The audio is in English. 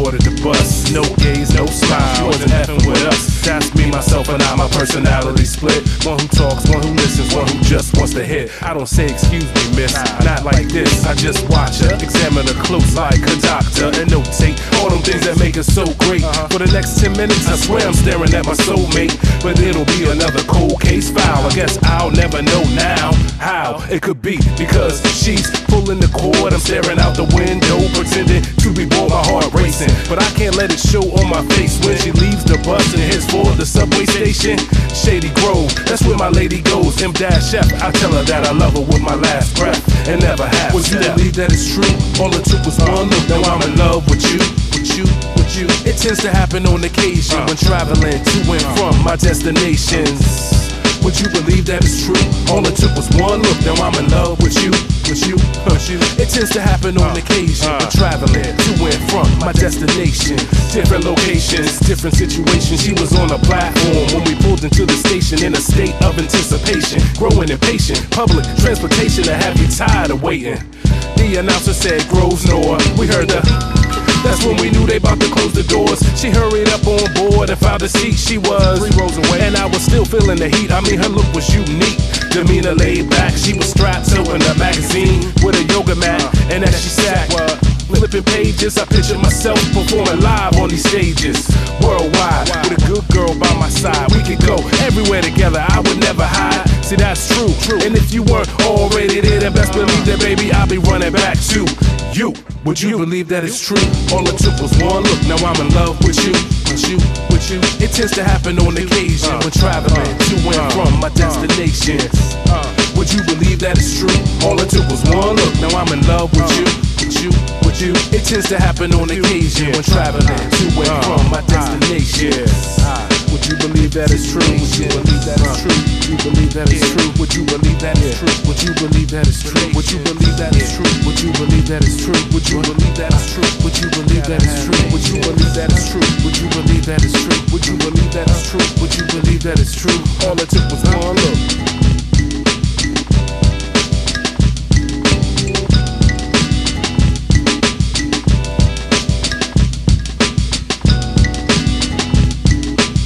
boarded the bus. No gaze, no smile, she wasn't effing with us. That's me, myself, and I, my personality split. One who talks, one who listens, one who just wants to hit. I don't say excuse me, miss, not like this. I just watch her, examine her close like a doctor, and notate all them things that make her so great. For the next 10 minutes, I swear I'm staring at my soulmate, but it'll be another cold case file. I guess I'll never know now how it could be, because she's pulling the cord. I'm staring out the window, pretending to be bored, my heart racing, but I can't let it show on my face when she leaves the bus and heads for the subway station. Shady Grove, that's where my lady goes. M-Chef, I tell her that I love her with my last breath and never have. Would you believe that it's true? All it took was one look, now I'm in love with you, with you, with you. It tends to happen on occasion when traveling to and from my destinations. Would you believe that it's true? All it took was one look, now I'm in love with you, with you, with you. It tends to happen on occasion when traveling to and from my destination. Different locations, different situations. She was on a platform when we pulled into the station in a state of anticipation, growing impatient. Public transportation to have you tired of waiting. The announcer said Groves North. We heard the. That's when we knew they about to close the doors. She hurried up on board and found a seat. She was 3 rows away, and I was still feeling the heat. I mean, her look was unique, demeanor laid back. She was strapped to in a magazine with a yoga mat, and as she sat, flipping pages, I pictured myself performing live on these stages worldwide with a good girl by my side. We could go everywhere together, I would never hide. See, that's true. And if you weren't already there, then best believe that, baby, I'll be running back to you. Would you believe that it's true? All it took was one look, now I'm in love with you, with you, with you. It tends to happen on occasion when traveling to and from my destinations. Would you believe that it's true? All it took was one look, now I'm in love with you, with you, with you. It tends to happen on occasion when traveling to and from my destinations. Would you believe that it's true? Would you believe that it's true? Would you believe that it's true? Would you believe that it's true? Would you believe that it's true? Would you believe that it's true? Would you believe that it's true? Would you believe that it's true? Would you believe that it's true? Would you believe that it's true? Would you believe that it's true? Would you believe that it's true? Would you believe that it's true? All it took was one look.